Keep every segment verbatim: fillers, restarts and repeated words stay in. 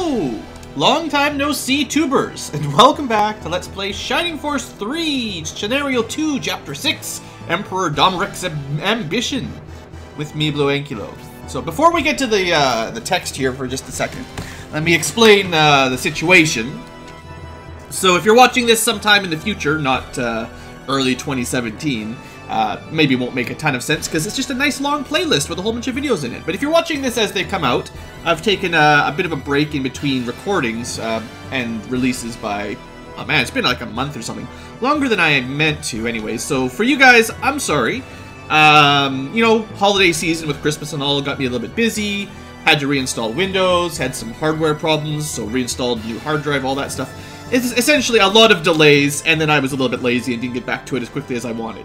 Hello! Long time no see, tubers, and welcome back to Let's Play Shining Force three, Scenario two, Chapter six, Emperor Domeric's Ambition, with me, BlueAnkylo. So before we get to the uh, the text here for just a second, let me explain uh, the situation. So if you're watching this sometime in the future, not uh, early twenty seventeen, uh, maybe it won't make a ton of sense because it's just a nice long playlist with a whole bunch of videos in it. But if you're watching this as they come out, I've taken a, a bit of a break in between recordings uh, and releases by, oh man, it's been like a month or something. Longer than I meant to anyway. So for you guys, I'm sorry. Um, you know, holiday season with Christmas and all got me a little bit busy. Had to reinstall Windows, had some hardware problems, so reinstalled new hard drive, all that stuff. It's essentially a lot of delays, and then I was a little bit lazy and didn't get back to it as quickly as I wanted.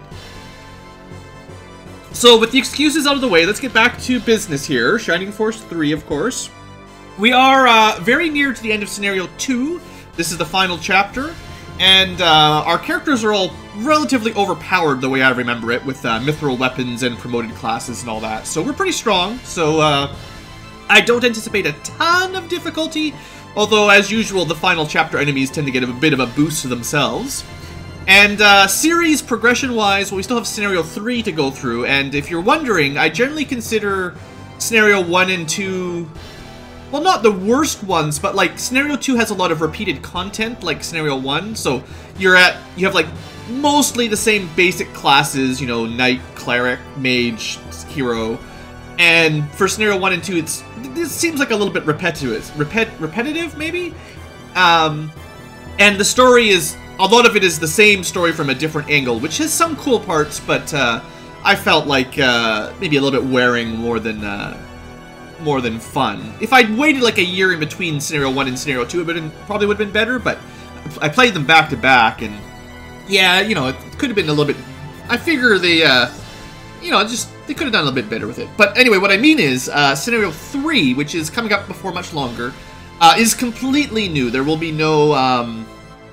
So with the excuses out of the way, let's get back to business here. Shining Force three, of course. We are uh, very near to the end of Scenario two. This is the final chapter, and uh, our characters are all relatively overpowered the way I remember it, with uh, mithril weapons and promoted classes and all that. So we're pretty strong, so uh, I don't anticipate a ton of difficulty, although as usual the final chapter enemies tend to get a bit of a boost to themselves. And uh, series progression-wise, well, we still have Scenario three to go through, and if you're wondering, I generally consider Scenario one and two, well, not the worst ones, but like Scenario two has a lot of repeated content, like Scenario one, so you're at, you have like mostly the same basic classes, you know, Knight, Cleric, Mage, Hero, and for Scenario one and two, it's, this seems like a little bit repetitive, Repet repetitive, maybe? Um, and the story is, a lot of it is the same story from a different angle, which has some cool parts, but uh, I felt like uh, maybe a little bit wearing more than uh, more than fun. If I'd waited like a year in between Scenario one and Scenario two, it would have probably would have been better, but I played them back to back, and yeah, you know, it could have been a little bit, I figure they, uh, you know, just, they could have done a little bit better with it. But anyway, what I mean is, uh, Scenario three, which is coming up before much longer, uh, is completely new. There will be no, um...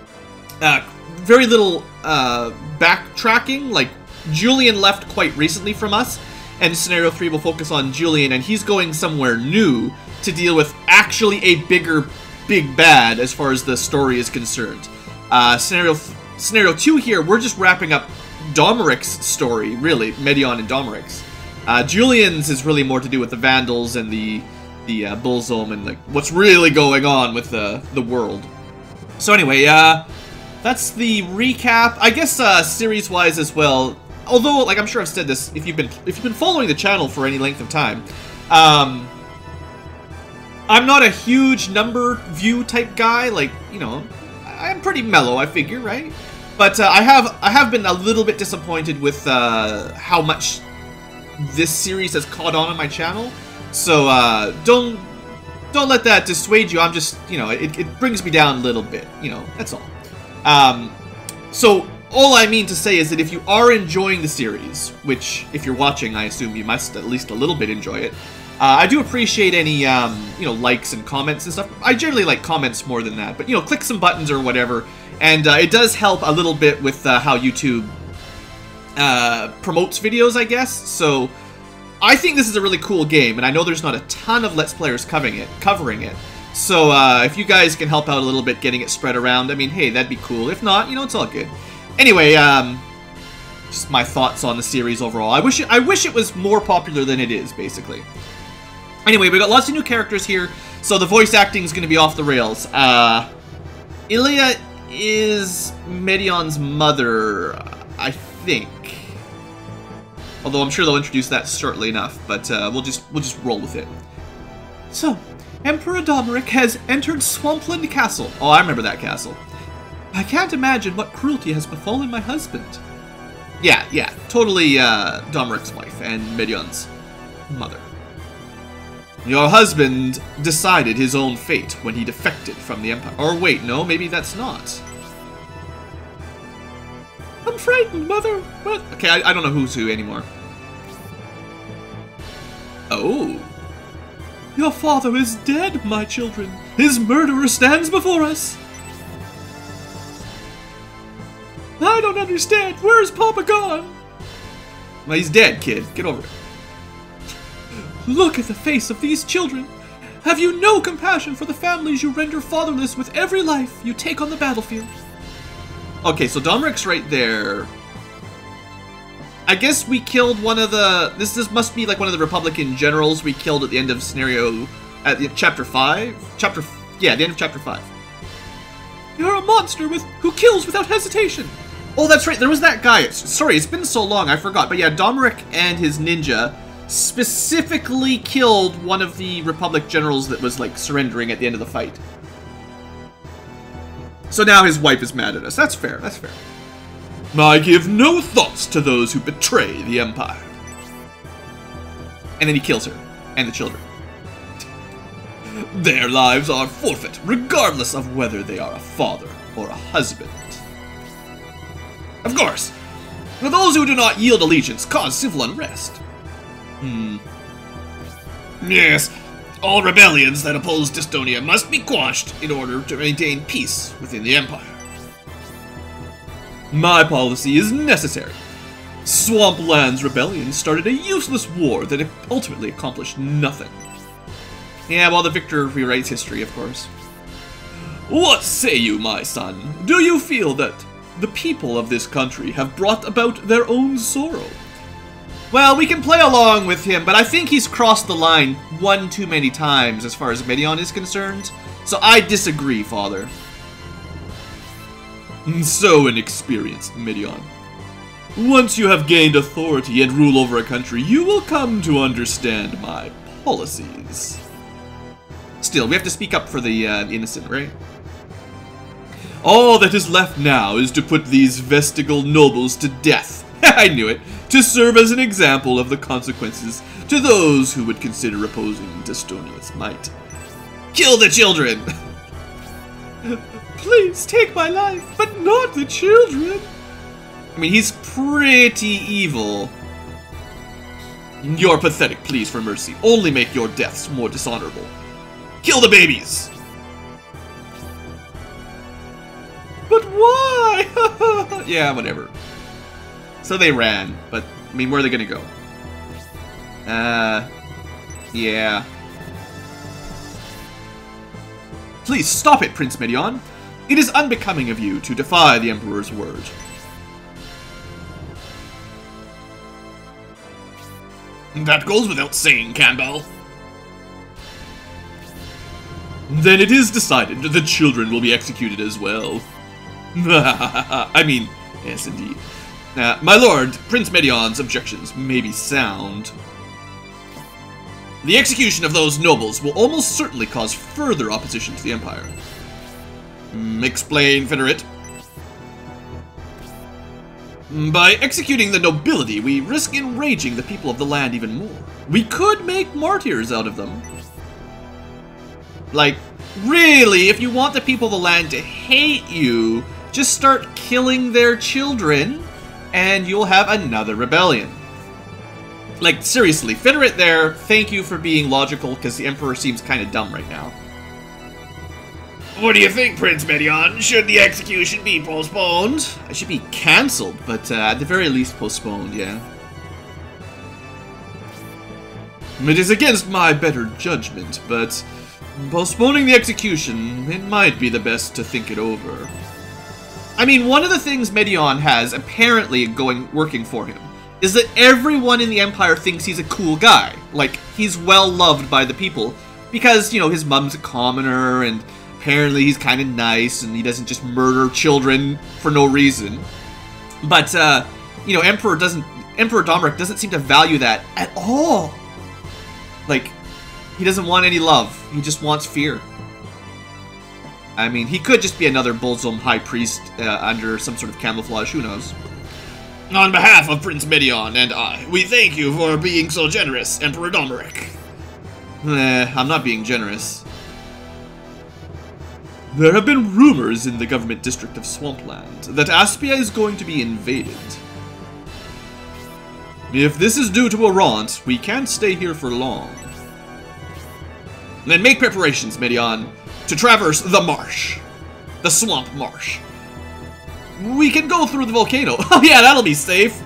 Uh, very little uh, backtracking. Like, Julian left quite recently from us, and Scenario three will focus on Julian, and he's going somewhere new to deal with actually a bigger big bad as far as the story is concerned. Uh, scenario th Scenario two here, we're just wrapping up Domeric's story, really, Medion and Domeric's. Uh, Julian's is really more to do with the Vandals and the the uh, Bullzome and like what's really going on with the the world. So anyway, uh. that's the recap. I guess uh, series-wise as well. Although, like I'm sure I've said this, if you've been if you've been following the channel for any length of time, um, I'm not a huge number view type guy. Like, you know, I'm pretty mellow, I figure, right? But uh, I have I have been a little bit disappointed with uh, how much this series has caught on on my channel. So uh, don't don't let that dissuade you. I'm just, you know, it, it brings me down a little bit. You know, that's all. Um, so, all I mean to say is that if you are enjoying the series, which, if you're watching, I assume you must at least a little bit enjoy it, uh, I do appreciate any, um, you know, likes and comments and stuff. I generally like comments more than that, but, you know, click some buttons or whatever, and uh, it does help a little bit with uh, how YouTube uh, promotes videos, I guess. So, I think this is a really cool game, and I know there's not a ton of Let's Players covering it, covering it. So, uh, if you guys can help out a little bit getting it spread around, I mean, hey, that'd be cool. If not, you know, it's all good. Anyway, um, just my thoughts on the series overall. I wish it, I wish it was more popular than it is, basically. Anyway, we got lots of new characters here, so the voice acting is going to be off the rails. Uh, Ilia is Medion's mother, I think. Although I'm sure they'll introduce that shortly enough, but uh, we'll just we'll just roll with it. So, Emperor Domeric has entered Swampland Castle. Oh, I remember that castle. I can't imagine what cruelty has befallen my husband. Yeah, yeah, totally uh, Domeric's wife and Medion's mother. Your husband decided his own fate when he defected from the Empire. Or wait, no, maybe that's not. I'm frightened, mother. What? Okay, I, I don't know who's who anymore. Oh. Your father is dead, my children. His murderer stands before us. I don't understand. Where's Papa gone? Well, he's dead, kid. Get over it. Look at the face of these children. Have you no compassion for the families you render fatherless with every life you take on the battlefield? Okay, so Domrick's right there. I guess we killed one of the... This, this must be like one of the Republican generals we killed at the end of scenario... At the, chapter five? Chapter... Yeah, the end of chapter five. You're a monster with who kills without hesitation. Oh, that's right. There was that guy. It's, sorry, it's been so long. I forgot. But yeah, Domrick and his ninja specifically killed one of the Republic generals that was, like, surrendering at the end of the fight. So now his wife is mad at us. That's fair. That's fair. I give no thoughts to those who betray the Empire. And then he kills her. And the children. Their lives are forfeit, regardless of whether they are a father or a husband. Of course, those who do not yield allegiance cause civil unrest. Hmm. Yes, all rebellions that oppose Dystonia must be quashed in order to maintain peace within the Empire. My policy is necessary. Swampland's rebellion started a useless war that ultimately accomplished nothing. Yeah, well, the victor rewrites history, of course. What say you, my son? Do you feel that the people of this country have brought about their own sorrow? Well, we can play along with him, but I think he's crossed the line one too many times as far as Medion is concerned. So I disagree, father. So inexperienced, Medion. Once you have gained authority and rule over a country, you will come to understand my policies. Still, we have to speak up for the uh, innocent, right? All that is left now is to put these vestigal nobles to death. I knew it. To serve as an example of the consequences to those who would consider opposing Dystonia's might. Kill the children! Please take my life, but not the children. I mean, he's pretty evil. Your pathetic pleas for mercy only make your deaths more dishonorable. Kill the babies! But why? Yeah, whatever. So they ran, but, I mean, where are they gonna go? Uh, yeah. Please stop it, Prince Medion. It is unbecoming of you to defy the Emperor's word. That goes without saying, Campbell. Then it is decided the children will be executed as well. I mean, yes, indeed. Uh, my lord, Prince Medion's objections may be sound. The execution of those nobles will almost certainly cause further opposition to the Empire. Mm, explain, Federate. By executing the nobility, we risk enraging the people of the land even more. We could make martyrs out of them. Like, really, if you want the people of the land to hate you, just start killing their children, and you'll have another rebellion. Like, seriously, Federate there, thank you for being logical, because the Emperor seems kind of dumb right now. What do you think, Prince Medion? Should the execution be postponed? It should be cancelled, but uh, at the very least postponed, yeah. It is against my better judgment, but postponing the execution, it might be the best to think it over. I mean, one of the things Medion has apparently going working for him is that everyone in the Empire thinks he's a cool guy. Like, he's well loved by the people because, you know, his mom's a commoner and apparently he's kind of nice and he doesn't just murder children for no reason. But, uh, you know, Emperor doesn't, Emperor Domrick doesn't seem to value that at all. Like, he doesn't want any love. He just wants fear. I mean, he could just be another Bolzum High Priest uh, under some sort of camouflage, who knows. On behalf of Prince Medion and I, we thank you for being so generous, Emperor Domrick. Eh, I'm not being generous. There have been rumors in the government district of Swampland that Aspia is going to be invaded. If this is due to a raunt, we can't stay here for long. Then make preparations, Medion, to traverse the marsh. The swamp marsh. We can go through the volcano. Oh yeah, that'll be safe.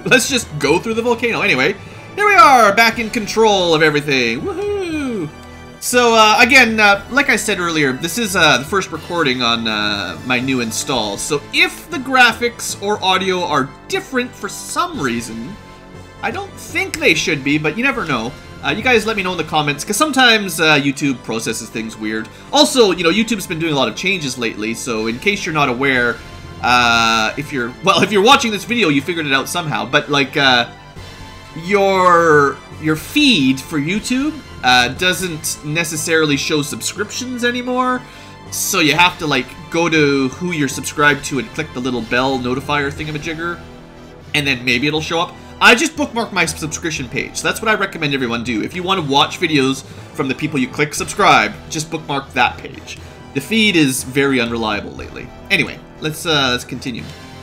Let's just go through the volcano. Anyway, here we are, back in control of everything. Woohoo! So, uh, again, uh, like I said earlier, this is uh, the first recording on uh, my new install. So if the graphics or audio are different for some reason, I don't think they should be, but you never know. Uh, you guys let me know in the comments, because sometimes uh, YouTube processes things weird. Also, you know, YouTube's been doing a lot of changes lately, so in case you're not aware, uh, if you're, well, if you're watching this video, you figured it out somehow, but, like, uh, your, your feed for YouTube uh, doesn't necessarily show subscriptions anymore, so you have to, like, go to who you're subscribed to and click the little bell notifier thingamajigger, and then maybe it'll show up. I just bookmarked my subscription page, so that's what I recommend everyone do. If you want to watch videos from the people you click subscribe, just bookmark that page. The feed is very unreliable lately. Anyway, let's uh, let's continue.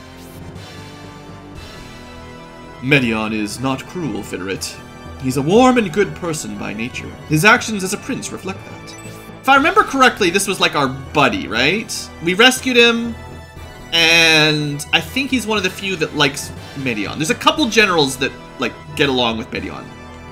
Medion is not cruel, Fiderit. He's a warm and good person by nature. His actions as a prince reflect that. If I remember correctly, this was like our buddy, right? We rescued him, and I think he's one of the few that likes Medion. There's a couple generals that, like, get along with Medion.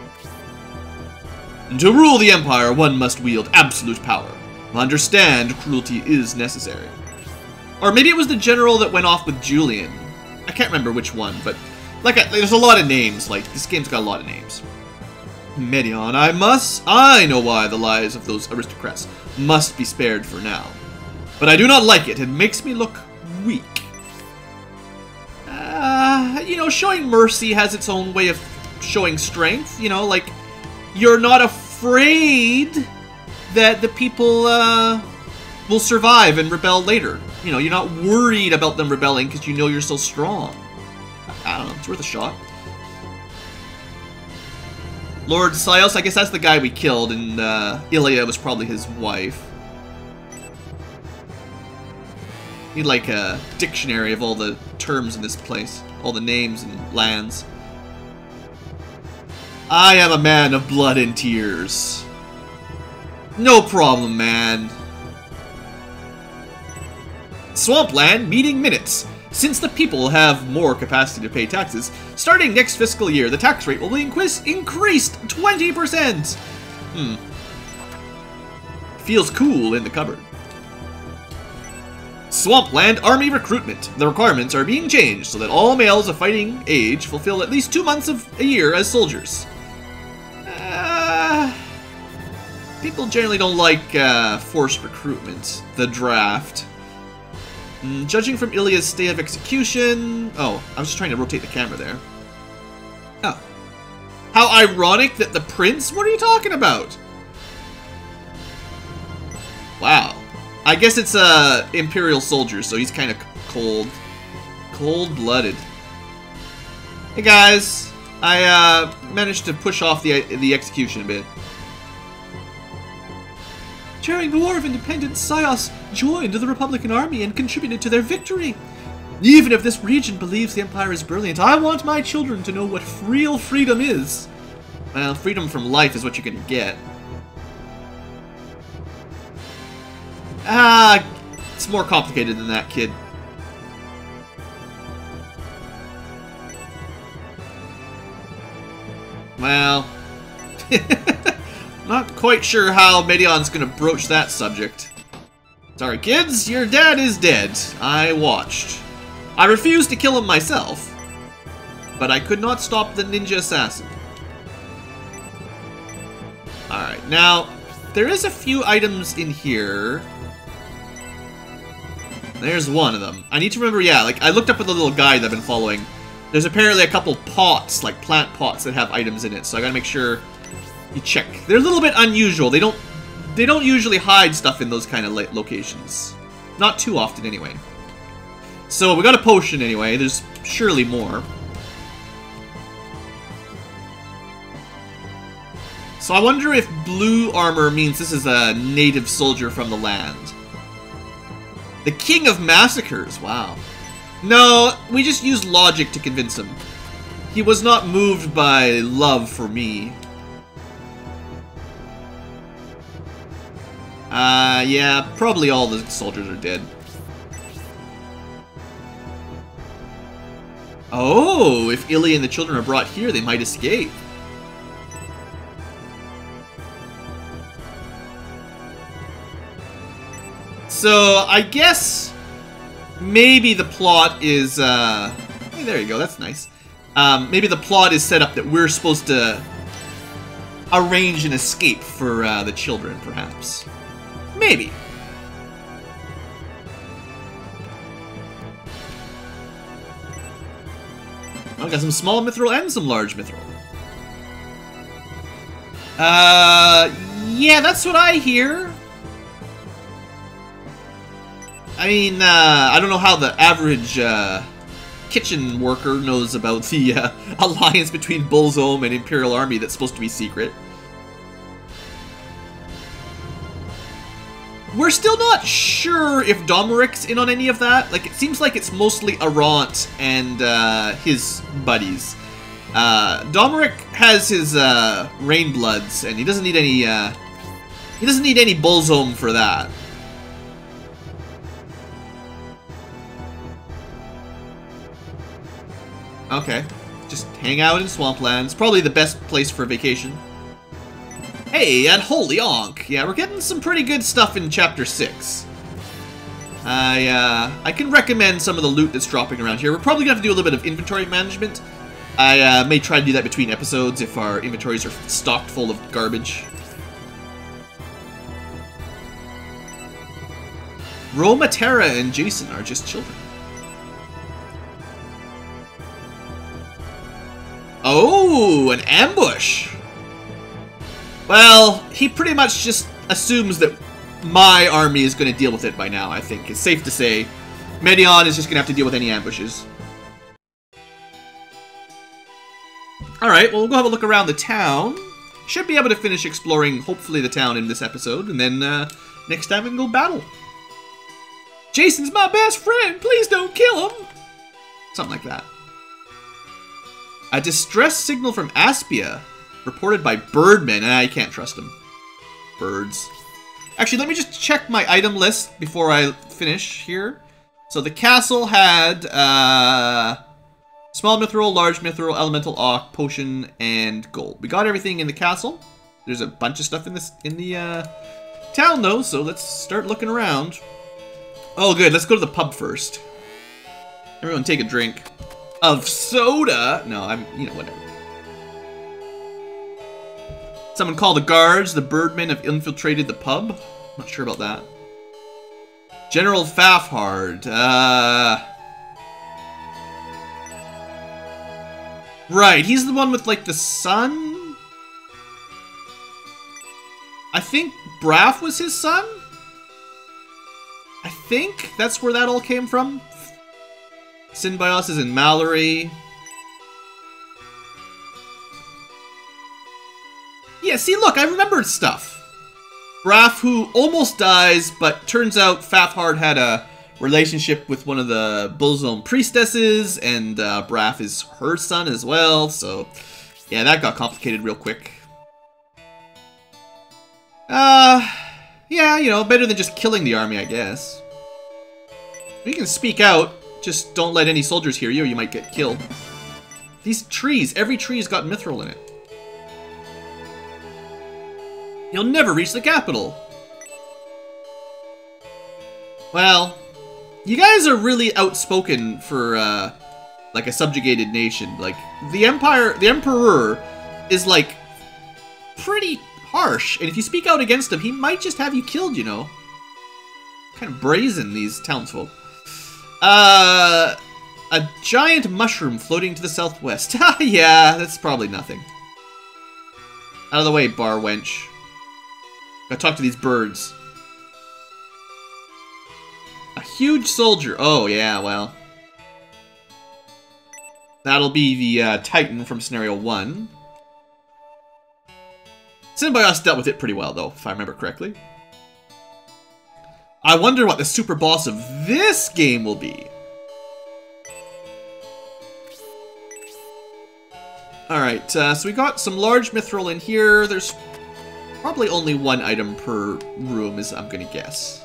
And to rule the Empire, one must wield absolute power. Understand, cruelty is necessary. Or maybe it was the general that went off with Julian. I can't remember which one, but, like, I, there's a lot of names. Like, this game's got a lot of names. Medion, I must... I know why the lives of those aristocrats must be spared for now. But I do not like it. It makes me look weak. Uh, you know, showing mercy has its own way of showing strength. You know, like, you're not afraid that the people uh, will survive and rebel later. You know, you're not worried about them rebelling because you know you're so strong. I don't know, it's worth a shot. Lord Sios, I guess that's the guy we killed, and uh, Ilya was probably his wife. Need like a dictionary of all the terms in this place, all the names and lands. I am a man of blood and tears. No problem, man. Swampland meeting minutes. Since the people have more capacity to pay taxes, starting next fiscal year, the tax rate will be increased twenty percent. Hmm. Feels cool in the cupboard. Swampland Army recruitment. The requirements are being changed so that all males of fighting age fulfill at least two months of a year as soldiers. Uh, people generally don't like uh, forced recruitment. The draft. Mm, judging from Ilya's stay of execution... Oh, I was just trying to rotate the camera there. Oh. How ironic that the prince... What are you talking about? Wow. I guess it's a uh, Imperial soldier, so he's kind of cold. Cold-blooded. Hey guys, I uh, managed to push off the the execution a bit. During the War of Independence, Sios joined the Republican Army and contributed to their victory. Even if this region believes the Empire is brilliant, I want my children to know what real freedom is. Well, freedom from life is what you're gonna get. Ah, it's more complicated than that, kid. Well, not quite sure how Medion's gonna broach that subject. Sorry, kids, your dad is dead. I watched. I refused to kill him myself, but I could not stop the ninja assassin. Alright, now, there is a few items in here. There's one of them. I need to remember, yeah, like, I looked up with the little guide I've been following. There's apparently a couple pots, like plant pots, that have items in it, so I gotta make sure you check. They're a little bit unusual. They don't, they don't usually hide stuff in those kind of locations. Not too often, anyway. So, we got a potion, anyway. There's surely more. So, I wonder if blue armor means this is a native soldier from the land. The King of Massacres, wow. No, we just used logic to convince him. He was not moved by love for me. Uh, yeah, probably all the soldiers are dead. Oh, if Illy and the children are brought here, they might escape. So, I guess maybe the plot is, uh... hey, there you go, that's nice. Um, maybe the plot is set up that we're supposed to arrange an escape for uh, the children, perhaps. Maybe. Oh, got some small mithril and some large mithril. Uh, yeah, that's what I hear. I mean, uh, I don't know how the average uh, kitchen worker knows about the uh, alliance between Bullzome and Imperial Army that's supposed to be secret. We're still not sure if Domeric's in on any of that. Like, it seems like it's mostly Arant and uh, his buddies. Uh, Domeric has his uh, Rainbloods, and he doesn't need any. Uh, he doesn't need any Bullzome for that. Okay, just hang out in Swampland. It's probably the best place for a vacation. Hey, and holy onk! Yeah, we're getting some pretty good stuff in Chapter six. I, uh, I can recommend some of the loot that's dropping around here. We're probably gonna have to do a little bit of inventory management. I uh, may try to do that between episodes if our inventories are stocked full of garbage. Roma, Terra, and Jason are just children. Oh, an ambush! Well, he pretty much just assumes that my army is going to deal with it by now, I think. It's safe to say Medion is just going to have to deal with any ambushes. Alright, well, we'll go have a look around the town. Should be able to finish exploring, hopefully, the town in this episode, and then uh, next time we can go battle. Jason's my best friend! Please don't kill him! Something like that. A distress signal from Aspia, reported by Birdmen. I can't trust them. Birds. Actually, let me just check my item list before I finish here. So the castle had uh, small mithril, large mithril, elemental auk, potion, and gold. We got everything in the castle. There's a bunch of stuff in this in the uh, town though, so let's start looking around. Oh, good. Let's go to the pub first. Everyone, take a drink of soda. No, I'm, you know, whatever. Someone call the guards. The Birdmen have infiltrated the pub. Not sure about that. General Fafhard. Uh... Right, he's the one with, like, the son? I think Braff was his son? I think that's where that all came from. Synbios is in Mallory. Yeah, see, look, I remembered stuff. Braff, who almost dies, but turns out Fafhard had a relationship with one of the Bullzome priestesses, and uh, Braff is her son as well, so yeah, that got complicated real quick. Uh, yeah, you know, better than just killing the army, I guess. You can speak out, just don't let any soldiers hear you or you might get killed. These trees, every tree's got mithril in it. You'll never reach the capital. Well, you guys are really outspoken for, uh, like a subjugated nation. Like, the Empire, the Emperor is, like, pretty harsh. And if you speak out against him, he might just have you killed, you know. Kind of brazen, these townsfolk. Uh, a giant mushroom floating to the southwest. Yeah, that's probably nothing. Out of the way, bar wench. Gotta talk to these birds. A huge soldier. Oh, yeah, well. That'll be the uh, Titan from Scenario one. Synbios dealt with it pretty well, though, if I remember correctly. I wonder what the super boss of this game will be. Alright, uh, so we got some large mithril in here. There's probably only one item per room, is I'm gonna guess.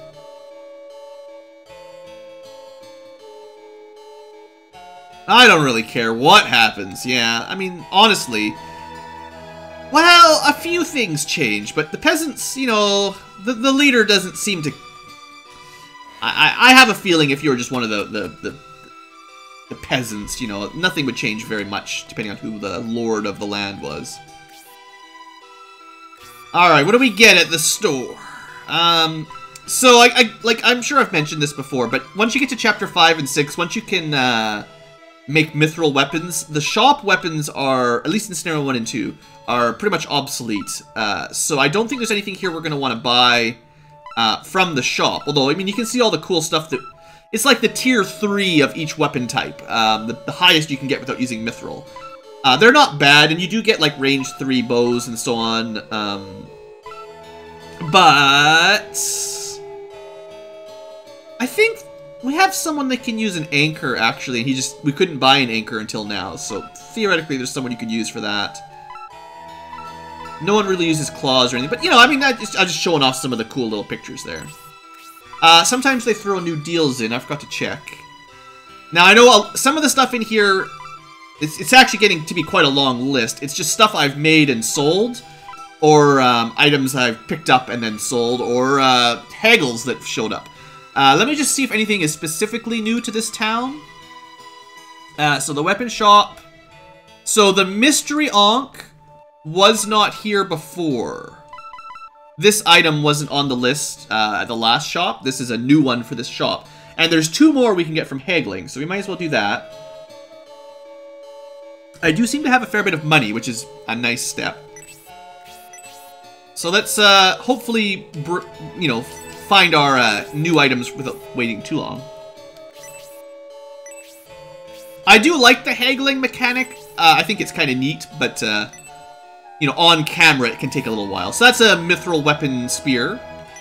I don't really care what happens, yeah. I mean, honestly... Well, a few things change, but the peasants, you know... The, the leader doesn't seem to... I, I have a feeling if you were just one of the, the, the, the peasants, you know, nothing would change very much, depending on who the lord of the land was. Alright, what do we get at the store? Um... So, I, I, like, I'm sure I've mentioned this before, but once you get to Chapter five and six, once you can, uh, make mithril weapons, the shop weapons are, at least in Scenario one and two, are pretty much obsolete. Uh, so I don't think there's anything here we're going to want to buy, uh, from the shop. Although, I mean, you can see all the cool stuff that... It's like the tier three of each weapon type, um, the, the highest you can get without using mithril. Uh, they're not bad, and you do get, like, range three bows and so on, um... But... I think we have someone that can use an anchor, actually. He just... We couldn't buy an anchor until now, so theoretically there's someone you could use for that. No one really uses claws or anything, but, you know, I mean, I just, I'm just showing off some of the cool little pictures there. Uh, sometimes they throw new deals in. I forgot to check. Now, I know I'll, some of the stuff in here, it's, it's actually getting to be quite a long list. It's just stuff I've made and sold, or um, items I've picked up and then sold, or uh, haggles that showed up. Uh, let me just see if anything is specifically new to this town. Uh, so the weapon shop. So the mystery Ankh was not here before. This item wasn't on the list uh, at the last shop. This is a new one for this shop. And there's two more we can get from haggling, so we might as well do that. I do seem to have a fair bit of money, which is a nice step. So let's uh, hopefully, br you know, find our uh, new items without waiting too long. I do like the haggling mechanic. Uh, I think it's kind of neat, but, uh, you know, on camera it can take a little while. So that's a mithril weapon spear.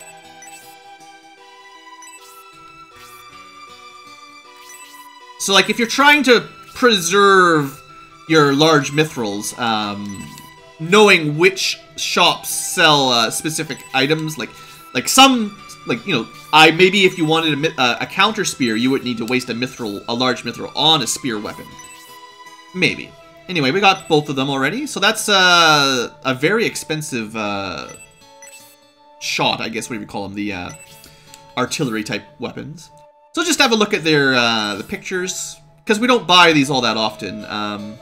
So, like, if you're trying to preserve your large mithrils, um, knowing which shops sell uh, specific items, like, like some... Like, you know, I maybe if you wanted a, uh, a counter spear, you would need to waste a mithril, a large mithril on a spear weapon. Maybe. Anyway, we got both of them already, so that's uh, a very expensive uh, shot, I guess, what do you call them, the uh, artillery type weapons. So just have a look at their uh, the pictures, because we don't buy these all that often. Um,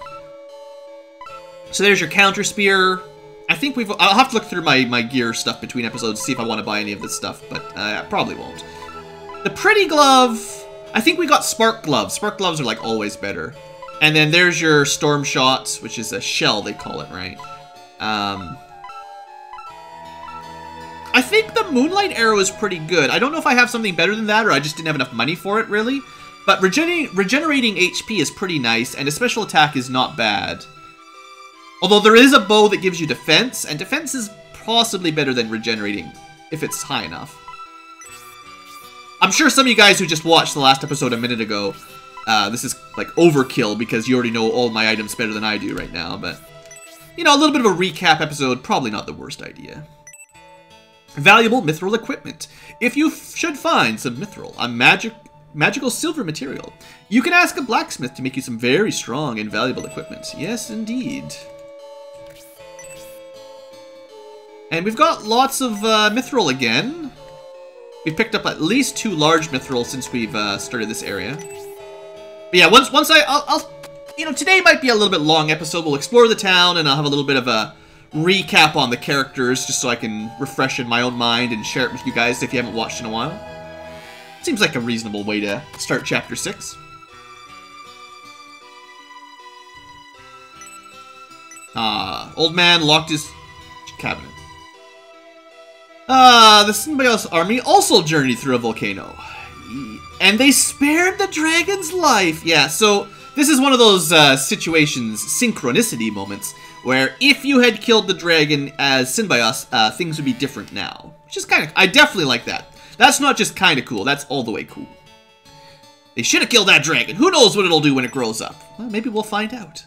so there's your counter spear. I think we've... I'll have to look through my, my gear stuff between episodes to see if I want to buy any of this stuff, but uh, I probably won't. The pretty glove... I think we got spark gloves. Spark gloves are, like, always better. And then there's your storm shot, which is a shell, they call it, right? Um... I think the moonlight arrow is pretty good. I don't know if I have something better than that, or I just didn't have enough money for it, really. But regenerating, regenerating H P is pretty nice, and a special attack is not bad. Although there is a bow that gives you defense, and defense is possibly better than regenerating, if it's high enough. I'm sure some of you guys who just watched the last episode a minute ago, uh, this is like overkill because you already know all my items better than I do right now, but, you know, a little bit of a recap episode, probably not the worst idea. Valuable mithril equipment. If you f should find some mithril, a magic, magical silver material, you can ask a blacksmith to make you some very strong and valuable equipment. Yes, indeed. And we've got lots of uh, mithril again. We've picked up at least two large mithril since we've uh, started this area. But yeah, once once I, I'll, I'll, you know, today might be a little bit long episode. We'll explore the town, and I'll have a little bit of a recap on the characters, just so I can refresh in my own mind and share it with you guys if you haven't watched in a while. Seems like a reasonable way to start Chapter six. Ah, old man locked his cabinet. Ah, the Symbiote's army also journeyed through a volcano. And they spared the dragon's life. Yeah, so this is one of those uh, situations, synchronicity moments, where if you had killed the dragon as Symbiote, uh, things would be different now. Which is kind of... I definitely like that. That's not just kind of cool, that's all the way cool. They should have killed that dragon. Who knows what it'll do when it grows up? Well, maybe we'll find out.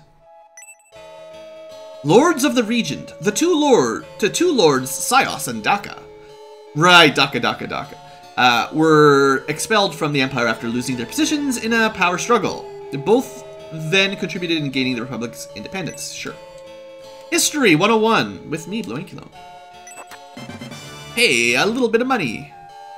Lords of the region. The two lord, the two lords, Sios and Daka. Right, Daka, Daka, Daka. Uh, were expelled from the Empire after losing their positions in a power struggle. Both then contributed in gaining the Republic's independence. Sure. History one oh one with me, BlueAnkylo. Hey, a little bit of money.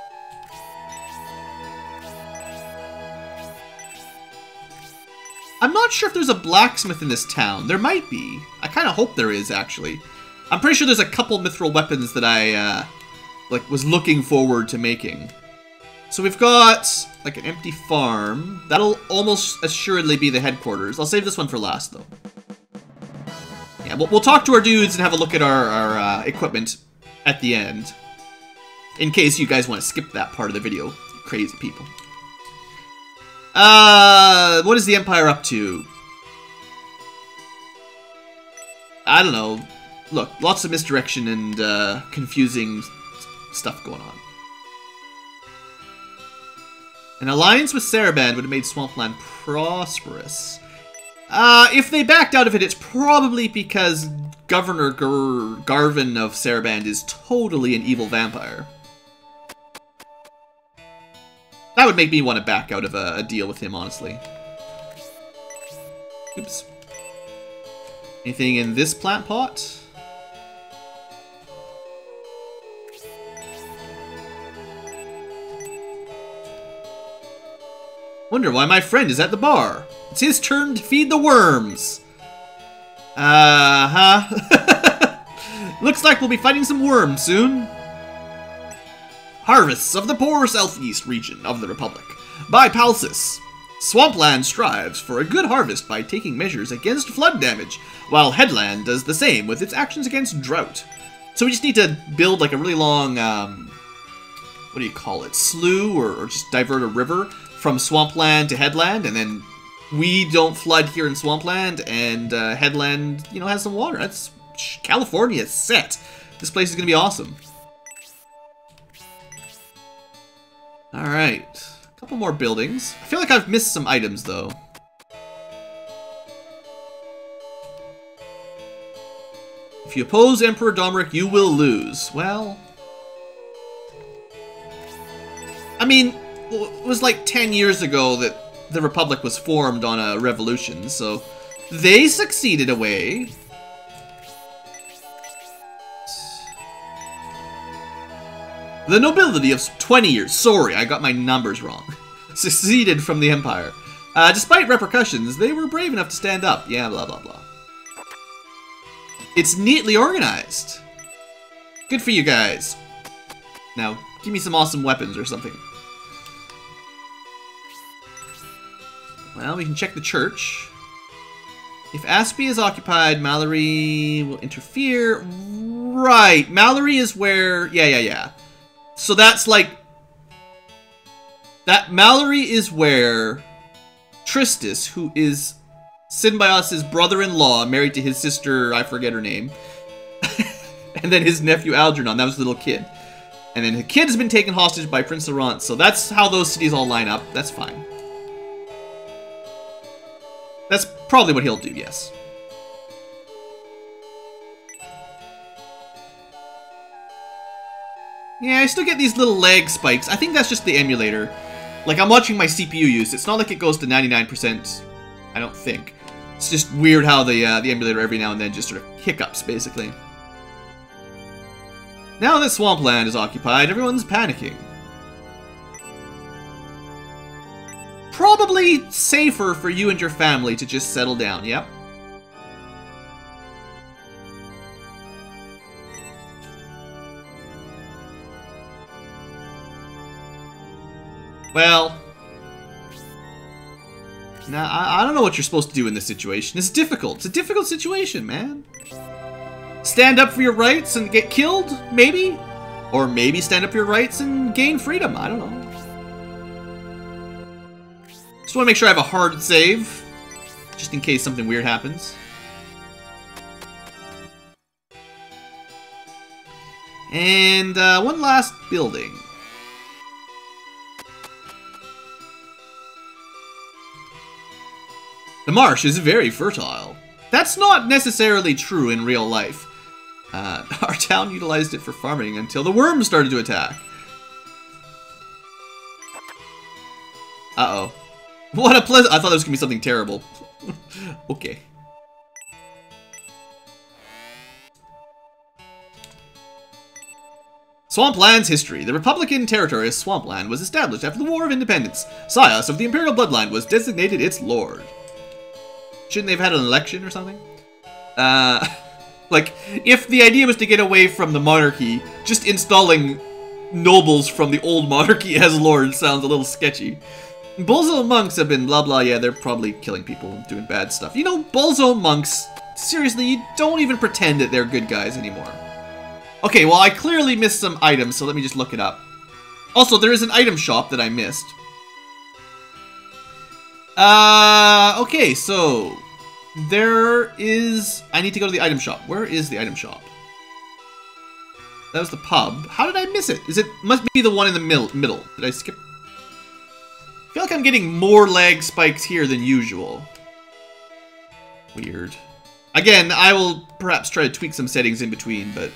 I'm not sure if there's a blacksmith in this town. There might be. I kind of hope there is, actually. I'm pretty sure there's a couple mithril weapons that I, uh, like, was looking forward to making. So we've got, like, an empty farm. That'll almost assuredly be the headquarters. I'll save this one for last, though. Yeah, we'll, we'll talk to our dudes and have a look at our, our uh, equipment at the end. In case you guys want to skip that part of the video. You crazy people. Uh, what is the Empire up to? I don't know. Look, lots of misdirection and uh, confusing stuff going on. An alliance with Saraband would have made Swampland prosperous. Uh, if they backed out of it, it's probably because Governor Gar Garvin of Saraband is totally an evil vampire. That would make me want to back out of a, a deal with him, honestly. Oops. Anything in this plant pot? Wonder why my friend is at the bar. It's his turn to feed the worms. Uh-huh. Looks like we'll be fighting some worms soon. Harvests of the poor southeast region of the Republic. By Palsis. Swampland strives for a good harvest by taking measures against flood damage, while Headland does the same with its actions against drought. So we just need to build like a really long, um, what do you call it, slough, or, or just divert a river from Swampland to Headland, and then we don't flood here in Swampland, and uh, Headland, you know, has some water. That's California is set. This place is going to be awesome. Alright, a couple more buildings. I feel like I've missed some items, though. If you oppose Emperor Domeric, you will lose. Well... I mean, it was like ten years ago that the Republic was formed on a revolution, so they succeeded away. The nobility of twenty years, sorry, I got my numbers wrong, seceded from the Empire. Uh, despite repercussions, they were brave enough to stand up. Yeah, blah, blah, blah. It's neatly organized. Good for you guys. Now, give me some awesome weapons or something. Well, we can check the church. If Aspie is occupied, Mallory will interfere. Right, Mallory is where... Yeah, yeah, yeah. So that's like... That Mallory is where Tristis, who is Synbios's brother-in-law, married to his sister, I forget her name, and then his nephew Algernon, that was the little kid. And then the kid has been taken hostage by Prince Laurent, so that's how those cities all line up. That's fine. That's probably what he'll do, yes. Yeah, I still get these little lag spikes. I think that's just the emulator. Like, I'm watching my C P U use. It's not like it goes to ninety-nine percent, I don't think. It's just weird how the, uh, the emulator every now and then just sort of hiccups, basically. Now that Swampland is occupied, everyone's panicking. Probably safer for you and your family to just settle down, yep. Well, now I, I don't know what you're supposed to do in this situation. It's difficult. It's a difficult situation, man. Stand up for your rights and get killed, maybe? Or maybe stand up for your rights and gain freedom. I don't know. Just want to make sure I have a hard save, just in case something weird happens. And uh, one last building. The marsh is very fertile. That's not necessarily true in real life. Uh, our town utilized it for farming until the worms started to attack. Uh-oh. What a pleasant... I thought it was going to be something terrible. Okay. Swampland's history. The Republican territory of Swampland was established after the War of Independence. Sias of the Imperial Bloodline was designated its lord. Shouldn't they have had an election or something? Uh, like, if the idea was to get away from the monarchy, just installing nobles from the old monarchy as lords sounds a little sketchy. Bolzo monks have been blah blah, yeah, they're probably killing people and doing bad stuff. You know, Bolzo monks, seriously, you don't even pretend that they're good guys anymore. Okay, well, I clearly missed some items, so let me just look it up. Also, there is an item shop that I missed. Uh, okay, so there is... I need to go to the item shop. Where is the item shop? That was the pub. How did I miss it? Is it... Must be the one in the mil middle. Did I skip? I feel like I'm getting more lag spikes here than usual. Weird. Again, I will perhaps try to tweak some settings in between, but...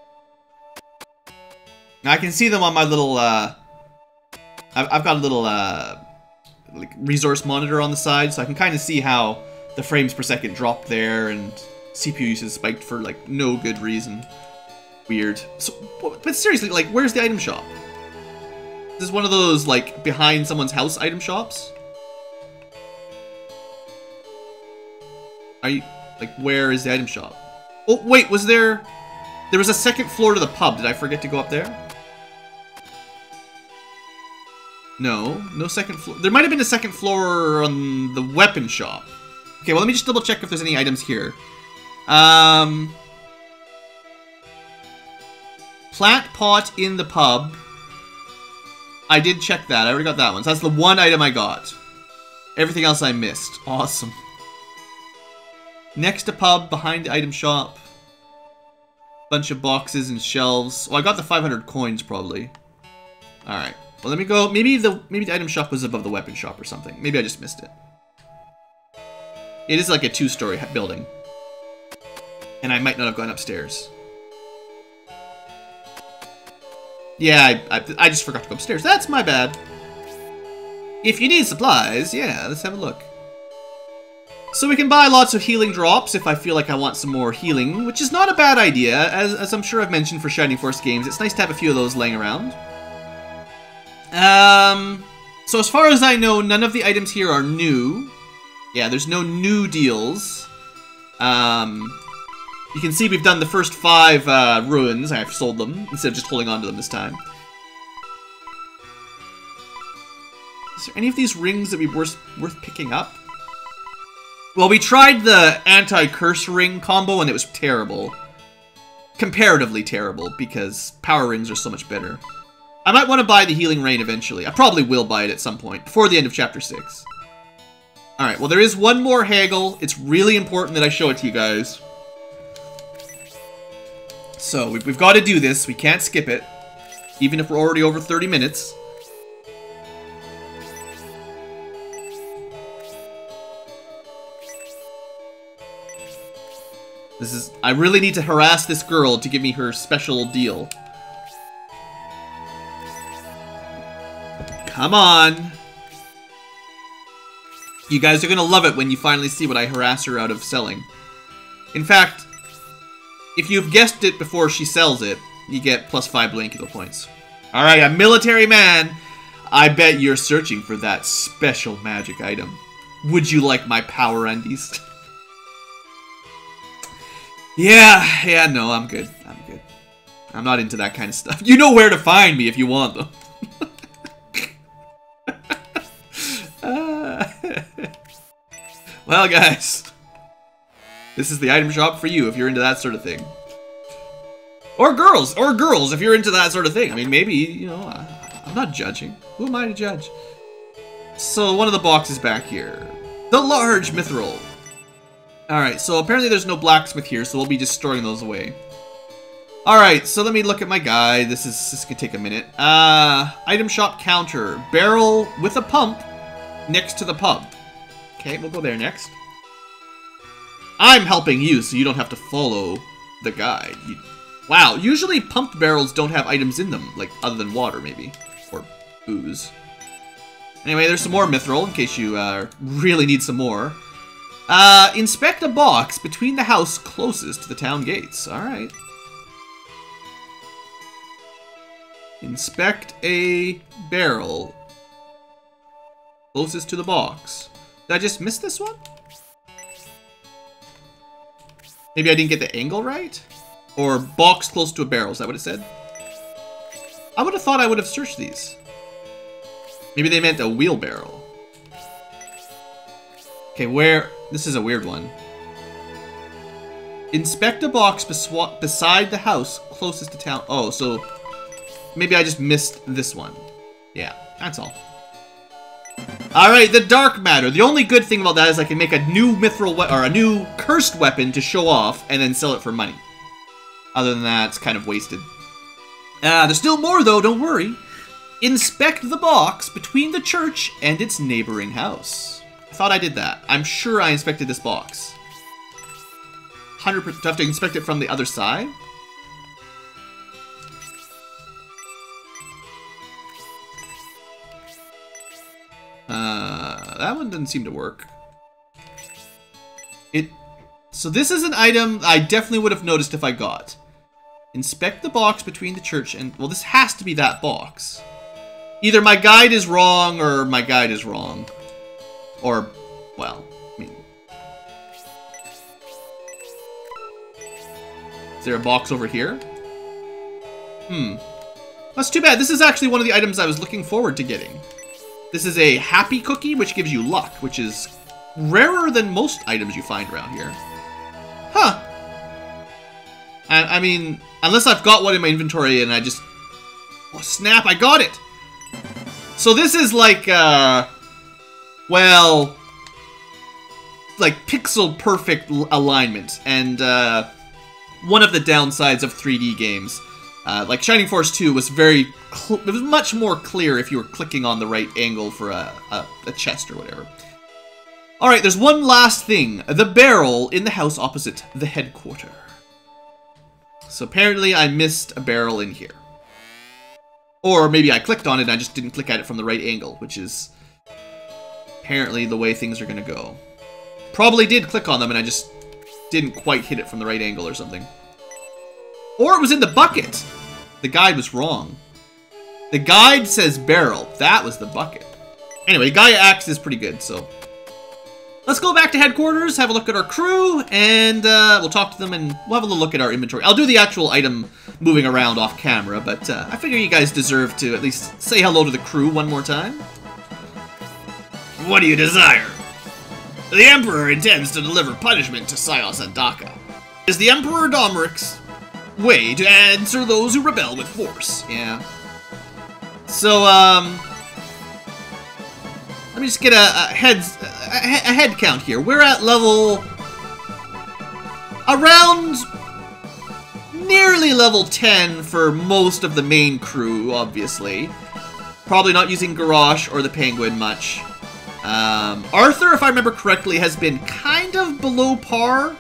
I can see them on my little, uh... I've, I've got a little, uh... like, resource monitor on the side, so I can kind of see how the frames per second dropped there, and C P U usage spiked for, like, no good reason. Weird. So, but seriously, like, where's the item shop? This is one of those, like, behind someone's house item shops? Are you... like, where is the item shop? Oh, wait, was there... There was a second floor to the pub. Did I forget to go up there? No, no second floor. There might have been a second floor on the weapon shop. Okay, well, let me just double check if there's any items here. Um... Plant pot in the pub. I did check that. I already got that one. So that's the one item I got. Everything else I missed. Awesome. Next to pub, behind the item shop. Bunch of boxes and shelves. Well, I got the five hundred coins, probably. Alright. Well, let me go. Maybe the maybe the item shop was above the weapon shop or something. Maybe I just missed it. It is like a two-story building. And I might not have gone upstairs. Yeah, I, I, I just forgot to go upstairs. That's my bad. If you need supplies, yeah, let's have a look. So we can buy lots of healing drops if I feel like I want some more healing, which is not a bad idea, as, as I'm sure I've mentioned for Shining Force games. It's nice to have a few of those laying around. Um, so as far as I know, none of the items here are new. Yeah, there's no new deals. Um... You can see we've done the first five uh, ruins. I've sold them, instead of just holding on to them this time. Is there any of these rings that would be worth, worth picking up? Well, we tried the anti-curse ring combo, and it was terrible. Comparatively terrible, because power rings are so much better. I might want to buy the healing rain eventually. I probably will buy it at some point, before the end of Chapter six. Alright, well there is one more haggle. It's really important that I show it to you guys. So, we've got to do this. We can't skip it. Even if we're already over thirty minutes. This is... I really need to harass this girl to give me her special deal. Come on. You guys are going to love it when you finally see what I harass her out of selling. In fact... if you've guessed it before she sells it, you get plus five BlueAnkylo points. Alright, a military man. I bet you're searching for that special magic item. Would you like my power undies? yeah, yeah, no, I'm good. I'm good. I'm not into that kind of stuff. You know where to find me if you want them. uh, well, guys... this is the item shop for you if you're into that sort of thing. Or girls! Or girls if you're into that sort of thing. I mean, maybe, you know, I, I'm not judging. Who am I to judge? So, one of the boxes back here. The large mithril. Alright, so apparently there's no blacksmith here, so we'll be just storing those away. Alright, so let me look at my guide. This is this could take a minute. Uh, item shop counter. Barrel with a pump next to the pub. Okay, we'll go there next. I'm helping you, so you don't have to follow the guide. You, wow, usually pumped barrels don't have items in them, like, other than water, maybe. Or booze. Anyway, there's some more mithril, in case you uh, really need some more. Uh, inspect a box between the house closest to the town gates. Alright. Inspect a barrel closest to the box. Did I just miss this one? Maybe I didn't get the angle right? Or box close to a barrel, is that what it said? I would have thought I would have searched these. Maybe they meant a wheelbarrow. Okay, where... This is a weird one. Inspect a box beside the house closest to town... Oh, so... Maybe I just missed this one. Yeah, that's all. Alright, the dark matter. The only good thing about that is I can make a new mithril we or a new cursed weapon to show off and then sell it for money. Other than that, it's kind of wasted. Uh, there's still more though, don't worry. Inspect the box between the church and its neighboring house. I thought I did that. I'm sure I inspected this box. one hundred percent. Do I have to inspect it from the other side? Uh, that one doesn't seem to work. It. So this is an item I definitely would have noticed if I got. Inspect the box between the church and... Well, this has to be that box. Either my guide is wrong or my guide is wrong. Or, well, I mean... Is there a box over here? Hmm. That's too bad. This is actually one of the items I was looking forward to getting. This is a happy cookie, which gives you luck, which is rarer than most items you find around here. Huh. I, I mean, unless I've got one in my inventory and I just... Oh, snap, I got it! So this is like, uh... well... like, pixel-perfect alignment. And, uh... one of the downsides of three D games. Uh, like, Shining Force two was very... It was much more clear if you were clicking on the right angle for a, a, a chest or whatever. Alright, there's one last thing. The barrel in the house opposite the headquarter. So apparently I missed a barrel in here. Or maybe I clicked on it and I just didn't click at it from the right angle, which is apparently the way things are going to go. Probably did click on them and I just didn't quite hit it from the right angle or something. Or it was in the bucket. The guide was wrong. The guide says barrel. That was the bucket. Anyway, Gaia Axe is pretty good, so... Let's go back to headquarters, have a look at our crew, and uh, we'll talk to them and we'll have a little look at our inventory. I'll do the actual item moving around off camera, but uh, I figure you guys deserve to at least say hello to the crew one more time. What do you desire? The Emperor intends to deliver punishment to Sios and Daka. Is the Emperor Domeric's way to answer those who rebel with force. Yeah. So, um... let me just get a, a, heads, a, a head count here. We're at level... around... nearly level ten for most of the main crew, obviously. Probably not using Garrosh or the Penguin much. Um, Arthur, if I remember correctly, has been kind of below par.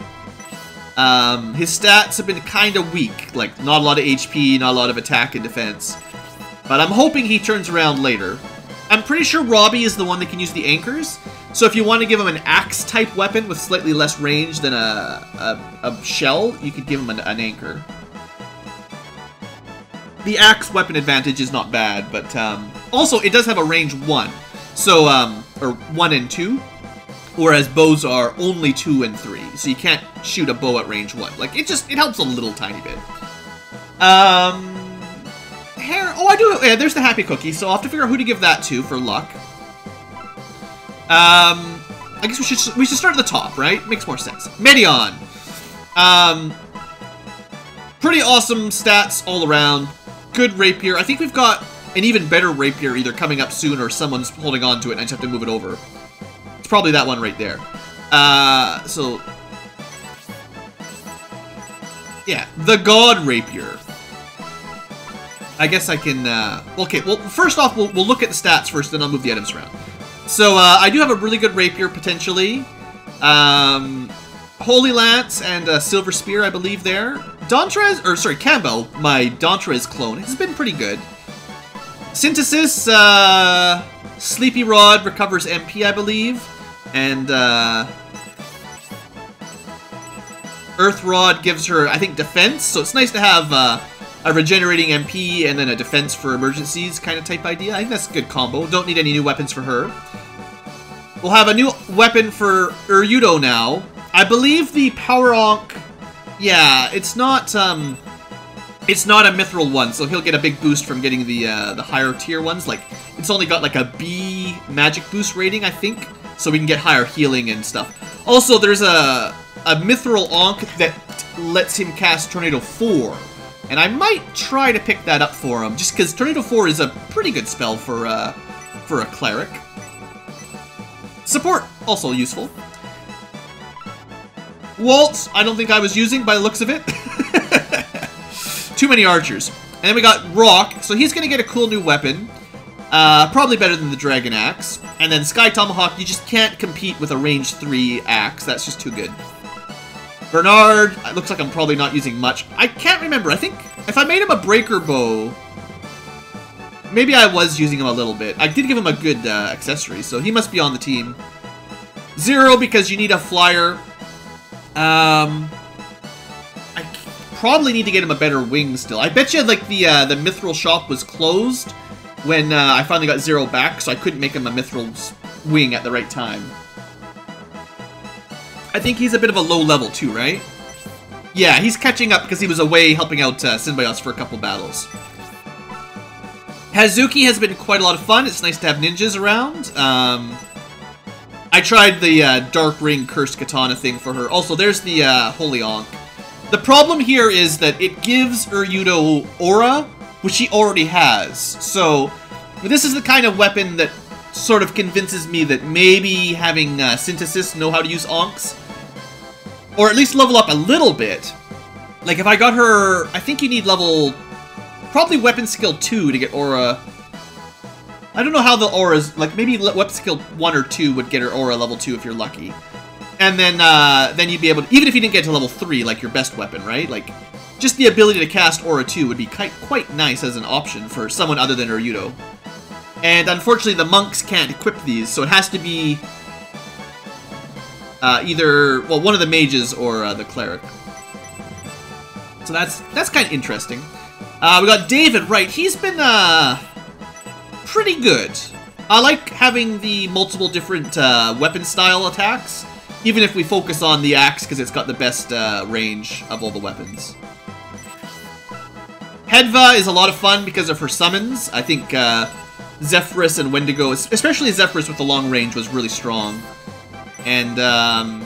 Um, his stats have been kind of weak. Like, not a lot of H P, not a lot of attack and defense. But I'm hoping he turns around later. I'm pretty sure Robbie is the one that can use the anchors. So if you want to give him an axe-type weapon with slightly less range than a, a, a shell, you could give him an, an anchor. The axe weapon advantage is not bad, but um, also it does have a range one. So, um, or one and two. Whereas bows are only two and three. So you can't shoot a bow at range one. Like, it just, it helps a little tiny bit. Um... Hair. Oh, I do. Yeah, there's the happy cookie. So I'll have to figure out who to give that to for luck. Um, I guess we should we should start at the top, right? Makes more sense. Medion. Um, pretty awesome stats all around. Good rapier. I think we've got an even better rapier either coming up soon or someone's holding on to it and I just have to move it over. It's probably that one right there. Uh, so yeah, the God Rapier. I guess I can, uh, okay, well, first off, we'll, we'll look at the stats first, then I'll move the items around. So, uh, I do have a really good rapier, potentially. Um, Holy Lance and uh, Silver Spear, I believe, there. Dantrez, or sorry, Campbell, my Dantrez clone, has been pretty good. Synthesis, uh, Sleepy Rod recovers M P, I believe. And, uh... Earth Rod gives her, I think, defense. So it's nice to have uh, a regenerating M P and then a defense for emergencies kind of type idea. I think that's a good combo. Don't need any new weapons for her. We'll have a new weapon for Uryudo now. I believe the Power Onk... Yeah, it's not, um... It's not a mithril one, so he'll get a big boost from getting the uh, the higher tier ones. Like, it's only got like a B magic boost rating, I think, so we can get higher healing and stuff. Also, there's a a mithril Onk that lets him cast Tornado four, and I might try to pick that up for him, just because Tornado four is a pretty good spell for uh, for a cleric. Support also useful. Waltz, I don't think I was using by the looks of it. Too many archers. And then we got Rock, so he's going to get a cool new weapon. Uh, probably better than the Dragon Axe. And then Sky Tomahawk, you just can't compete with a range three axe. That's just too good. Bernard, it looks like I'm probably not using much. I can't remember. I think if I made him a Breaker Bow, maybe I was using him a little bit. I did give him a good uh, accessory, so he must be on the team. Zero, because you need a flyer. Um... Probably need to get him a better wing still. I bet you like the uh, the mithril shop was closed when uh, I finally got Zero back, so I couldn't make him a mithril wing at the right time. I think he's a bit of a low level too, right? Yeah, he's catching up because he was away helping out uh, Synbios for a couple battles. Hazuki has been quite a lot of fun. It's nice to have ninjas around. Um, I tried the uh, Dark Ring Cursed Katana thing for her. Also, there's the uh, Holy Onk. The problem here is that it gives Uryudo aura, which he already has. So, this is the kind of weapon that sort of convinces me that maybe having uh, Synthesis know how to use Onks, or at least level up a little bit. Like, if I got her... I think you need level... Probably weapon skill two to get aura. I don't know how the auras... Like, maybe weapon skill one or two would get her aura level two if you're lucky. And then, uh, then you'd be able to, even if you didn't get to level three, like your best weapon, right? Like, just the ability to cast Aura two would be quite, quite nice as an option for someone other than Uryudo. And unfortunately, the monks can't equip these, so it has to be uh, either, well, one of the mages or uh, the cleric. So that's, that's kind of interesting. Uh, we got David, right, he's been, uh, pretty good. I like having the multiple different uh, weapon style attacks. Even if we focus on the axe, because it's got the best uh, range of all the weapons. Hedva is a lot of fun because of her summons. I think uh, Zephyrus and Wendigo, especially Zephyrus with the long range, was really strong. And um,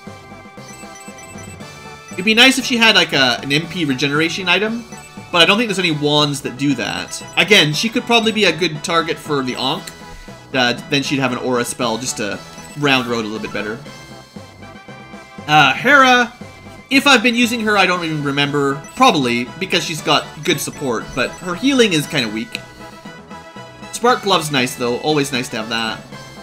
it'd be nice if she had like a, an M P regeneration item, but I don't think there's any wands that do that. Again, she could probably be a good target for the Onk. Uh, then she'd have an aura spell just to round her out a little bit better. Uh, Hera, if I've been using her, I don't even remember. Probably, because she's got good support, but her healing is kind of weak. Spark Glove's nice, though. Always nice to have that.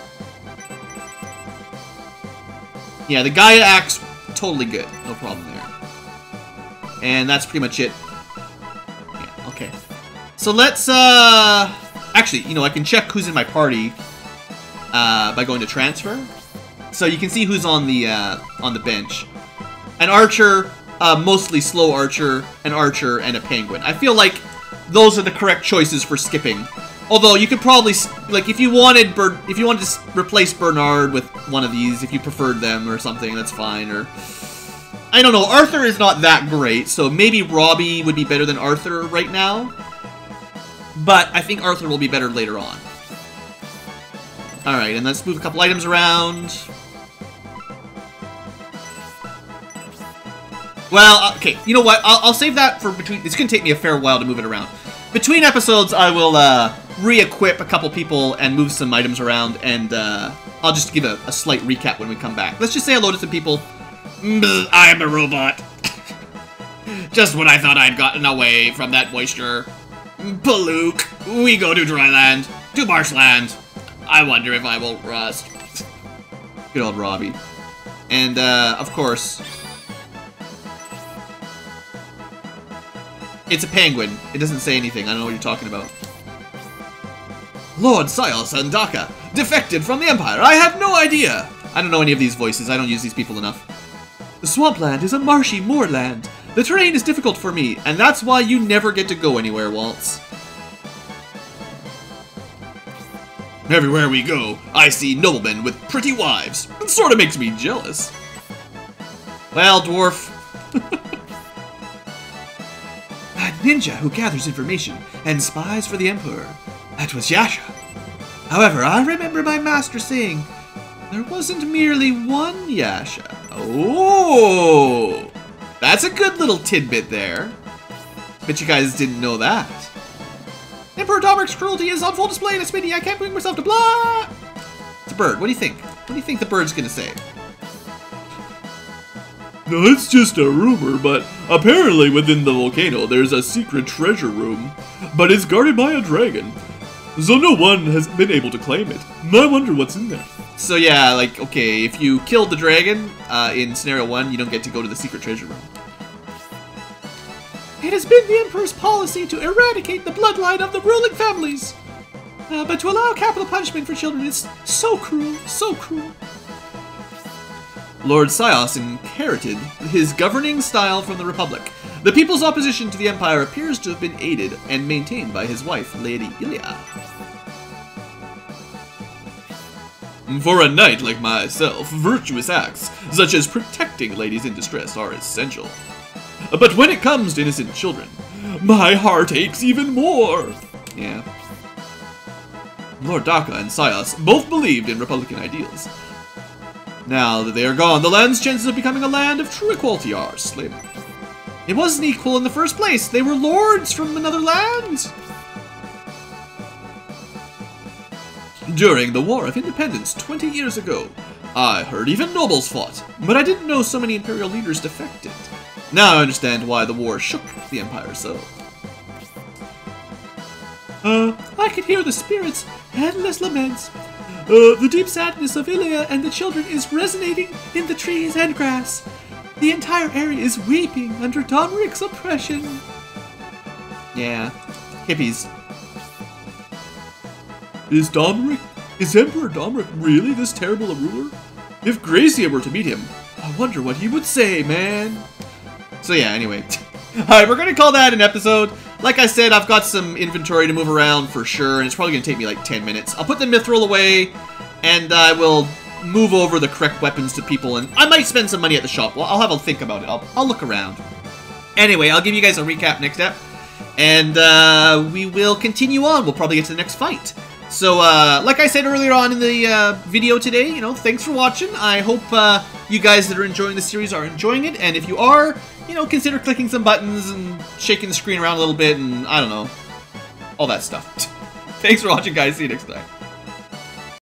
Yeah, the Gaia Axe, totally good. No problem there. And that's pretty much it. Yeah, okay. So let's, uh... Actually, you know, I can check who's in my party uh, by going to Transfer. So you can see who's on the uh, on the bench. An archer, uh, mostly slow archer, an archer, and a penguin. I feel like those are the correct choices for skipping. Although you could probably, like, if you wanted Ber if you wanted to replace Bernard with one of these, if you preferred them or something, that's fine. Or I don't know. Arthur is not that great, so maybe Robbie would be better than Arthur right now. But I think Arthur will be better later on. All right, and let's move a couple items around. Well, okay, you know what? I'll, I'll save that for between... It's going to take me a fair while to move it around. Between episodes, I will uh, re-equip a couple people and move some items around, and uh, I'll just give a, a slight recap when we come back. Let's just say hello to some people. I'm a robot. Just when I thought I'd gotten away from that moisture. Palook, we go to dryland, to marshland. I wonder if I will rust. Good old Robbie. And, uh, of course... It's a penguin. It doesn't say anything. I don't know what you're talking about. Lord Sios and Daka defected from the Empire. I had no idea. I don't know any of these voices. I don't use these people enough. The Swampland is a marshy moorland. The terrain is difficult for me, and that's why you never get to go anywhere, Waltz. Everywhere we go, I see noblemen with pretty wives. It sort of makes me jealous. Well, dwarf. A ninja who gathers information and spies for the Emperor. That was Yasha. However, I remember my master saying there wasn't merely one Yasha. Oh! That's a good little tidbit there. Bet you guys didn't know that. Emperor Domric's cruelty is on full display in this meeting. I can't bring myself to blah! It's a bird. What do you think? What do you think the bird's gonna say? No, it's just a rumor, but apparently within the volcano there's a secret treasure room. But it's guarded by a dragon, so no one has been able to claim it. I wonder what's in there. So yeah, like, okay, if you killed the dragon uh, in Scenario one, you don't get to go to the secret treasure room. It has been the Emperor's policy to eradicate the bloodline of the ruling families. Uh, but to allow capital punishment for children is so cruel, so cruel. Lord Sios inherited his governing style from the Republic. The people's opposition to the Empire appears to have been aided and maintained by his wife, Lady Ilia. For a knight like myself, virtuous acts, such as protecting ladies in distress, are essential. But when it comes to innocent children, my heart aches even more. Yeah. Lord Daka and Sios both believed in Republican ideals. Now that they are gone, the land's chances of becoming a land of true equality are slim. It wasn't equal in the first place. They were lords from another land. During the War of Independence twenty years ago, I heard even nobles fought, but I didn't know so many imperial leaders defected. Now I understand why the war shook the Empire so. Uh, I could hear the spirits' endless laments. Uh, the deep sadness of Ilia and the children is resonating in the trees and grass. The entire area is weeping under Domric's oppression. Yeah, hippies. Is Domric, is Emperor Domric really this terrible a ruler? If Gracia were to meet him, I wonder what he would say, man. So yeah, anyway. Alright, we're gonna call that an episode. Like I said, I've got some inventory to move around for sure, and it's probably gonna take me like ten minutes. I'll put the mithril away, and I will move over the correct weapons to people, and I might spend some money at the shop. Well, I'll have a think about it. I'll, I'll look around. Anyway, I'll give you guys a recap next step, and uh, we will continue on. We'll probably get to the next fight. So, uh, like I said earlier on in the uh, video today, you know, thanks for watching. I hope uh, you guys that are enjoying the series are enjoying it, and if you are, you know, consider clicking some buttons and shaking the screen around a little bit, and I don't know, all that stuff. Thanks for watching, guys. See you next time.